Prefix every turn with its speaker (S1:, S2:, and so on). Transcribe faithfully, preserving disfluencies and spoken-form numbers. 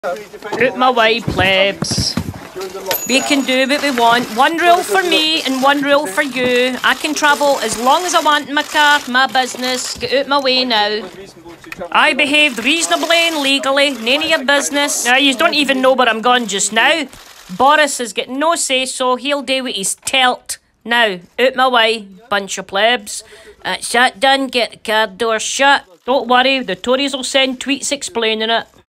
S1: Out my way, plebs. We can do what we want. One rule for me and one rule for you. I can travel as long as I want in my car, my business. Get out my way now. I behaved reasonably and legally. None of your business. Now, you don't even know where I'm going just now. Boris has got no say-so. He'll do what he's telt. Now, out my way, bunch of plebs. That's that done. Get the car door shut. Don't worry, the Tories will send tweets explaining it.